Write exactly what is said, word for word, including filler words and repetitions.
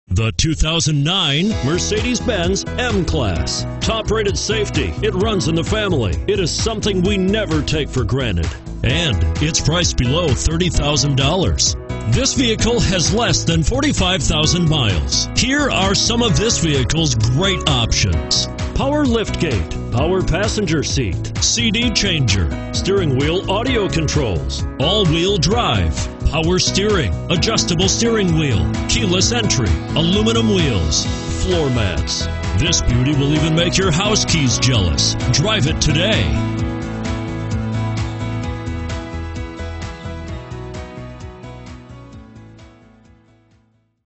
The two thousand nine Mercedes-Benz M-Class. Top-rated safety. It runs in the family. It is something we never take for granted. And it's priced below thirty thousand dollars. This vehicle has less than forty-five thousand miles. Here are some of this vehicle's great options: power liftgate, power passenger seat, C D changer, steering wheel audio controls, all-wheel drive, power steering, adjustable steering wheel, keyless entry, aluminum wheels, floor mats. This beauty will even make your house keys jealous. Drive it today.